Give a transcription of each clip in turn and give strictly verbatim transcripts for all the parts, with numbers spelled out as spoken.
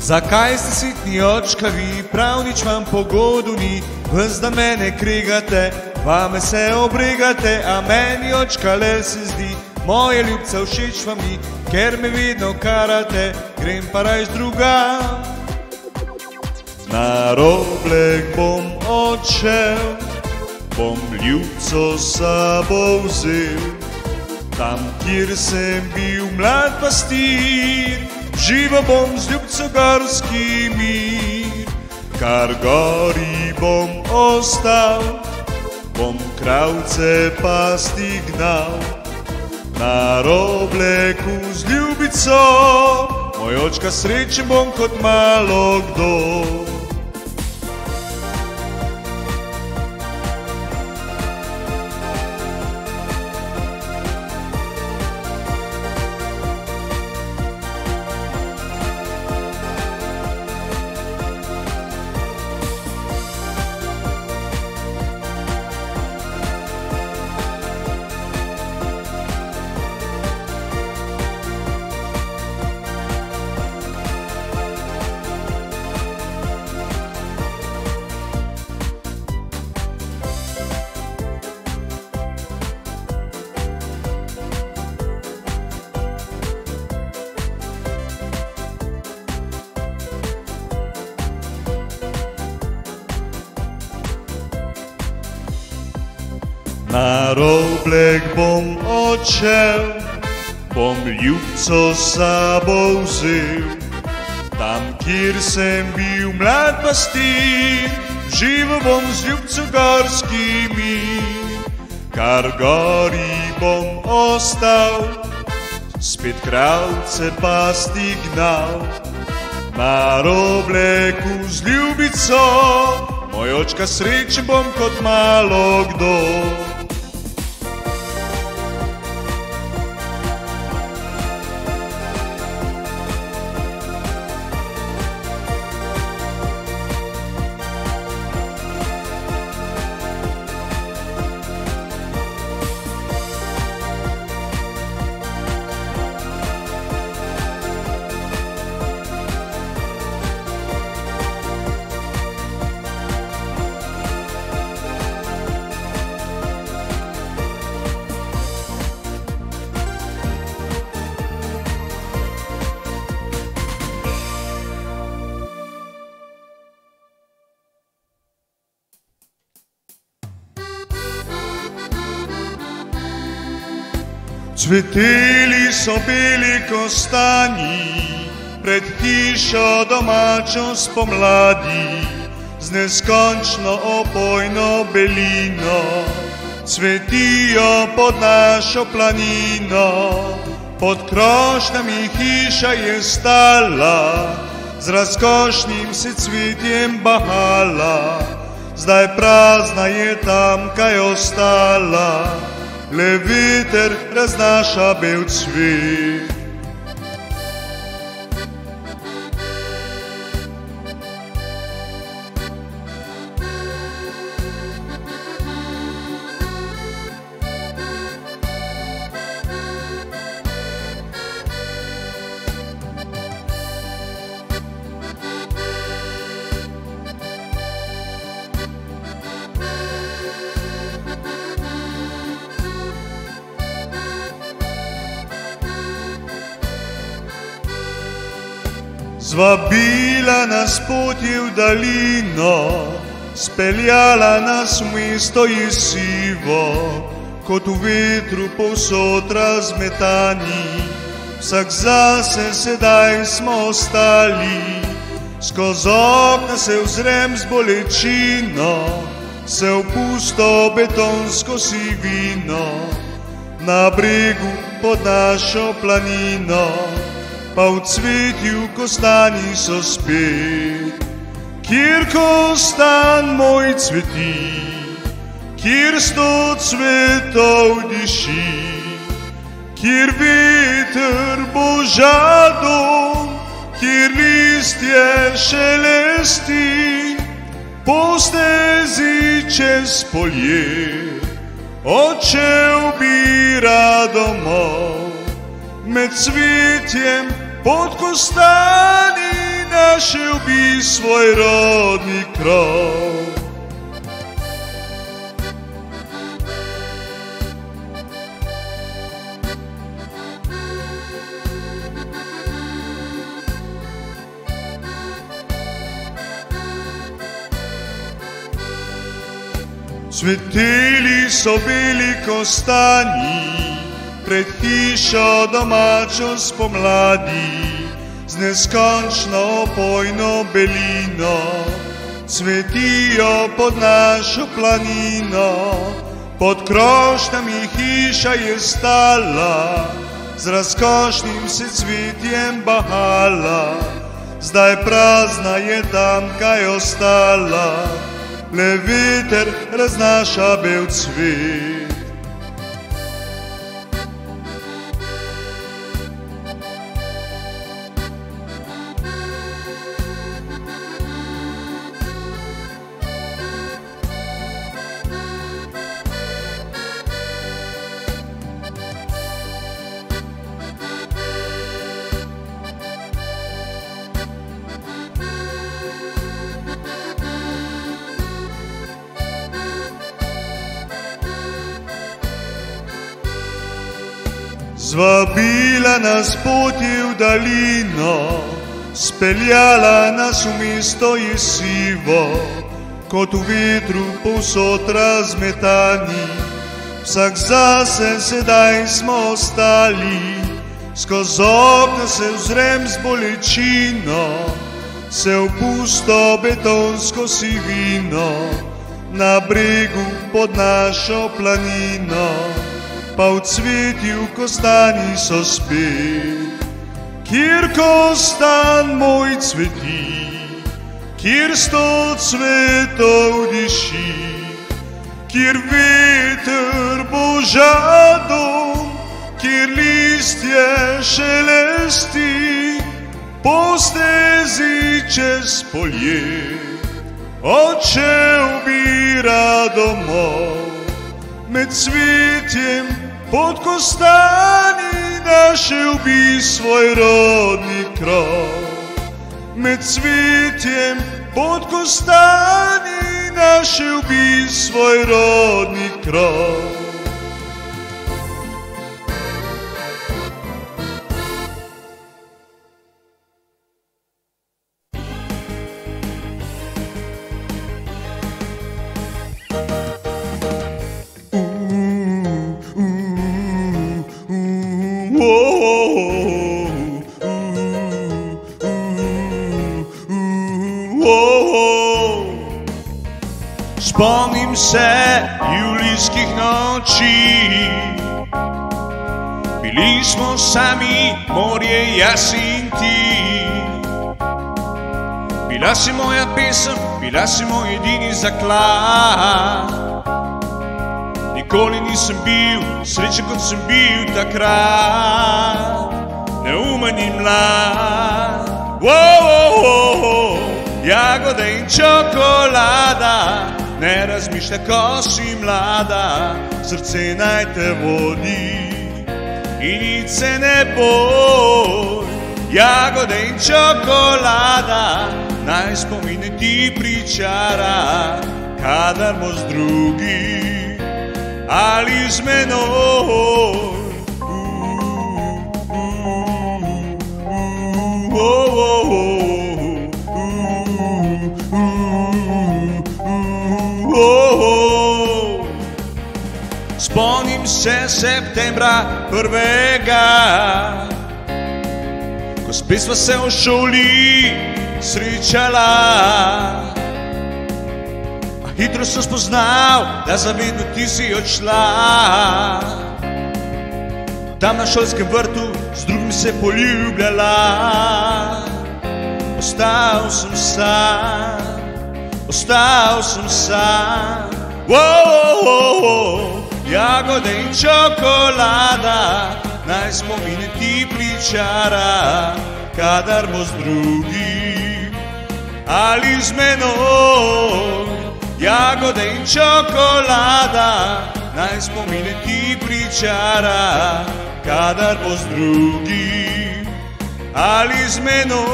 Zakaj ste sitni očkavi, prav nič vam pogodu ni, ves da mene krigate, vame se obregate, a meni očkale se zdi, moje ljubce všeč vam ni, ker me vedno karate, grem pa rajš drugam. Na Roblek bom odšel, bom ljubco s sabo vzel, tam, kjer sem bil mlad pastir, živo bom z ljubco gorski mir, kar gori bom ostal, bom kravce pasti gnal, na Robleku z ljubico, moj očka srečen bom kot malo kdo. Na Roblek bom odšel, bom ljubco s sabo vzel, tam, kjer sem bil mlad pastir, živo bom z ljubco gorski mir, kar gori bom ostal, spet kravce pasti gnal, na Robleku z ljubico, moj očka srečen bom kot malo kdo. Cveteli so beli kostanji, pred hišo domačo spomladi, z neskončno opojno belino, cvetijo pod našo planino, pod krošnjami hiša je stala, z razkošnim se cvetjem bahala, zdaj prazna je tam kaj ostala, le veter raznaša bel cvet. Zvabila nas pot je v dalino, speljala nas v mesto je sivo, kot v vetru povsod razmetani, vsak zase sedaj smo ostali, skozi okna se vzrem z bolečino, se v pusto betonsko sivino, na bregu pod našo planino, pa v cvetju kostani so spet. Kjer kostan moj cveti, kjer sto cvetov diši, kjer veter božado, kjer listje šelesti, po stezi čez polje, odšel bi rad domov, med cvetjem pod kostanine našel bi svoj rodni krov. Cveteli so beli kostani pred hišo domačo spomladi, z neskončno opojno belino cvetijo pod našo planino. Pod krošnjami hiša je stala, z razkošnim se cvetjem bahala, zdaj prazna je tamkaj ostala, le veter raznaša bel cvet. Zvabila nas pot je v dalino, speljala nas v mesto je sivo, kot v vetru povsod razmetani. Vsak zase sedaj smo ostali, skozi okno se vzrem z bolečino, se v pusto betonsko sivino, na bregu pod našo planino, pa v cvetju kostani so spet. Kjer kostan moj cveti, kjer sto cvetov diši, kjer veter božado, kjer listje šelesti, po stezi čez polje odšel bi rad domov. Med cvetjem pod kostani našel bi svoj rodni krov. Med cvetjem pod kostani našel bi svoj rodni krov. Spomnim se julijskih noči, bili smo sami, morje, jaz in ti. Bila si moja pesem, bila si moj edini zaklad. Nikoli nisem bil srečen, kot sem bil takrat, neumen in mlad. Wow, wow, wow, jagode in čokolada, ne razmišljaj, ko si mlada, srce naj te vodi in nič se ne boj. Jagode in čokolada, naj spomine ti pričara, kadar bo z drugim ali z menoj. Spomnim se septembra prvega, ko spet sva se v šoli srečala. A hitro sem spoznal, da zavedno ti si odšla. Tam na šolskem vrtu z drugim se poljubljala. Ostal sem sam, ostal sem sam. Wow, wow, wow. Jagode in čokolada, naj spomine ti pričara, kadar bo z drugim ali z menoj. Jagode in čokolada, naj spomine ti pričara, kadar bo z drugim ali z menoj.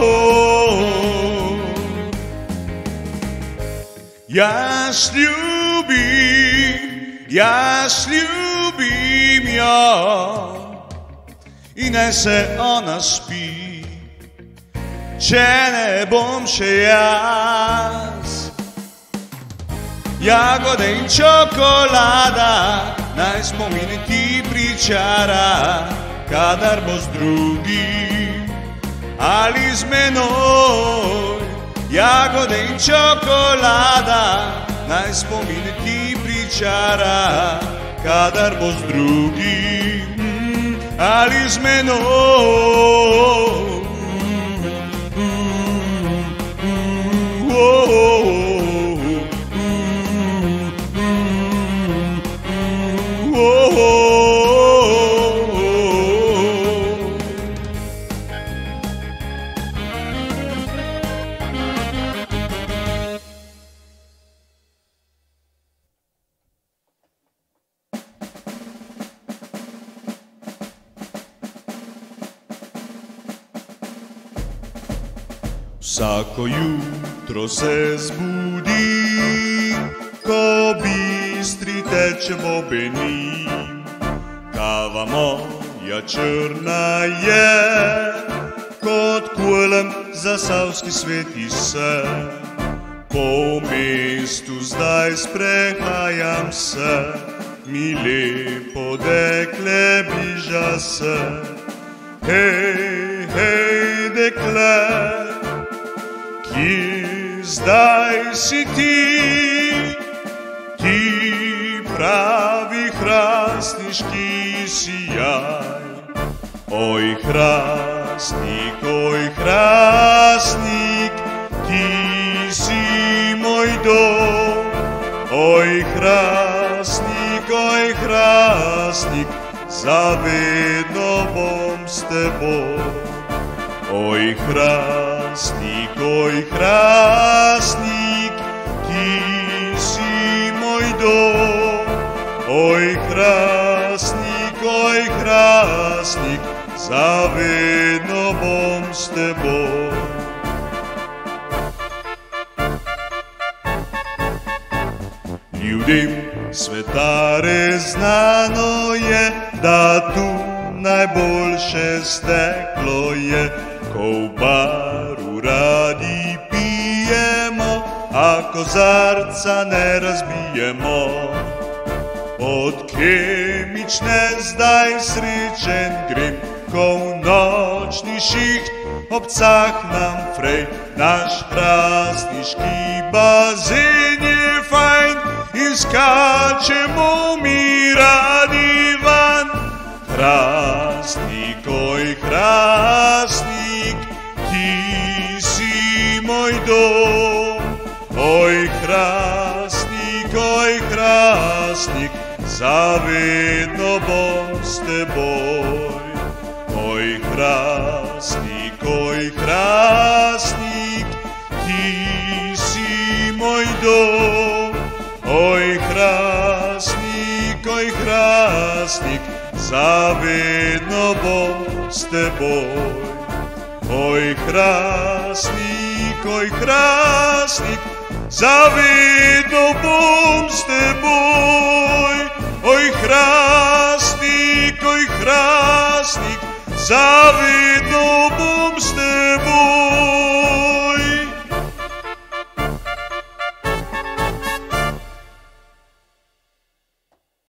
Jaz ljubim, jaz ljubim jo in naj se ona spi, če ne bom še jaz. Jagode in čokolada naj spomini ti pričara, kadar bo z drugim ali z menoj. Jagode in čokolada naj spomini ti pričara, kadar bo z drugim ali z menoj. Vsako jutro se zbudim, ko bistri teče bobenin. Kava moja črna je, kot kulem zasavski sveti se. Po mestu zdaj sprehajam se, mi lepo dekle bliža se. Hej, hej, dekle, kje zdaj si ti, ti pravi hrastniški sijaj. Oj, hrastnik, oj, hrastnik, ti si moj dom. Oj, hrastnik, oj, hrastnik, zavedno bom s teboj. Oj, hrastnik, oj, hrastnik, ti si moj dom. Oj, hrastnik, oj, hrastnik, zavedno bom s teboj. Ljudem sveta res znano je, da tu najboljše steklo je. Ko v baru radi pijemo, a kozarca ne razbijemo. Od kemične zdaj srečen grem, ko v nočni šiht obcahnam frej. Naš hrastniški bazen je fajn in skačemo mi radi van. Hrastnik, oj, hrastnik, ti si moj dom. Oj, hrastnik, oj, hrastnik, zavedno bom s teboj. Oj, hrastnik, oj, hrastnik, ti si moj dom. Oj, hrastnik, oj, hrastnik, zavedno bom s teboj. Oj, hrastnik, oj, hrastnik, zavedno bom s teboj. Oj, hrastnik, oj, hrastnik, zavedno bom s teboj.